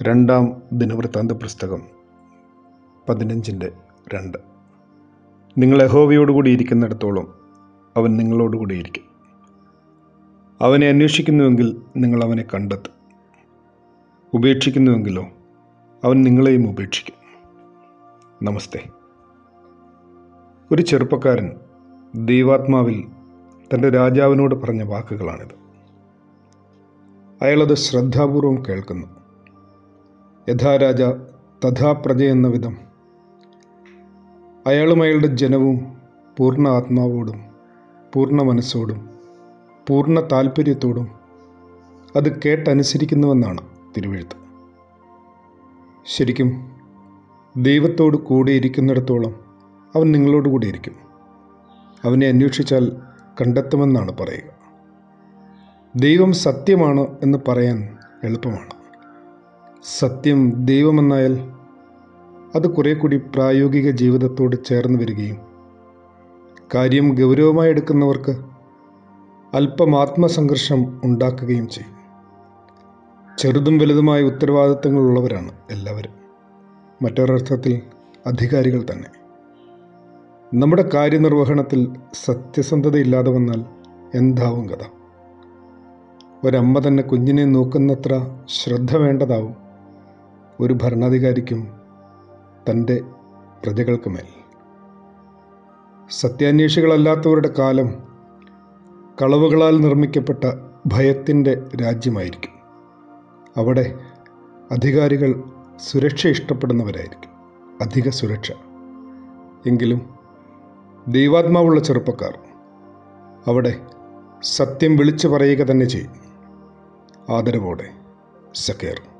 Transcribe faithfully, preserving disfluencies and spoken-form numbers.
രണ്ടാം ദിനവൃത്താന്ത പുസ്തകം പതിനഞ്ചിൻ്റെ രണ്ട്. നിങ്ങൾ യഹോവയോടുകൂടി ഇരിക്കുന്നിടത്തോളം അവൻ നിങ്ങളോടുകൂടിയിരിക്കും. അവനെ അന്വേഷിക്കുന്നുവെങ്കിൽ നിങ്ങൾ അവനെ കണ്ടെത്തും. ഉപേക്ഷിക്കുന്നുവെങ്കിലോ അവൻ നിങ്ങളെയും ഉപേക്ഷിക്കും. നമസ്തേ. ഒരു ചെറുപ്പക്കാരൻ ദൈവാത്മാവിൽ തൻ്റെ രാജാവിനോട് പറഞ്ഞ വാക്കുകളാണിത്. അയാളത് ശ്രദ്ധാപൂർവം കേൾക്കുന്നു. യഥാ രാജ തഥാ പ്രജ എന്ന വിധം അയാളും അയാളുടെ ജനവും പൂർണ്ണ ആത്മാവോടും പൂർണ്ണ മനസ്സോടും പൂർണ്ണ താല്പര്യത്തോടും അത് കേട്ടനുസരിക്കുന്നുവെന്നാണ് തിരുവെഴുത്ത്. ശരിക്കും ദൈവത്തോട് കൂടെ ഇരിക്കുന്നിടത്തോളം അവൻ നിങ്ങളോട് കൂടെ ഇരിക്കും. അവനെ അന്വേഷിച്ചാൽ കണ്ടെത്തുമെന്നാണ് പറയുക. ദൈവം സത്യമാണ് എന്ന് പറയാൻ എളുപ്പമാണ്. സത്യം ദൈവമെന്നായാൽ അത് കുറേ കൂടി പ്രായോഗിക ജീവിതത്തോട് ചേർന്ന് വരികയും കാര്യം ഗൗരവമായി എടുക്കുന്നവർക്ക് അല്പം ആത്മസംഘർഷം ഉണ്ടാക്കുകയും ചെയ്യും. ചെറുതും വലുതുമായ ഉത്തരവാദിത്തങ്ങളുള്ളവരാണ് എല്ലാവരും. മറ്റൊരർത്ഥത്തിൽ അധികാരികൾ തന്നെ. നമ്മുടെ കാര്യനിർവഹണത്തിൽ സത്യസന്ധതയില്ലാതെ വന്നാൽ എന്താവും കഥ? ഒരമ്മ തന്നെ കുഞ്ഞിനെ നോക്കുന്നത്ര ശ്രദ്ധ വേണ്ടതാവും ഒരു ഭരണാധികാരിക്കും തൻ്റെ പ്രജകൾക്ക് മേൽ. സത്യാന്വേഷികളല്ലാത്തവരുടെ കാലം കളവുകളാൽ നിർമ്മിക്കപ്പെട്ട ഭയത്തിൻ്റെ രാജ്യമായിരിക്കും. അവിടെ അധികാരികൾ സുരക്ഷ ഇഷ്ടപ്പെടുന്നവരായിരിക്കും, അധിക സുരക്ഷ. എങ്കിലും ദൈവാത്മാവുള്ള ചെറുപ്പക്കാർ അവിടെ സത്യം വിളിച്ചു പറയുക തന്നെ ചെയ്യും. ആദരവോടെ, സക്കേർ.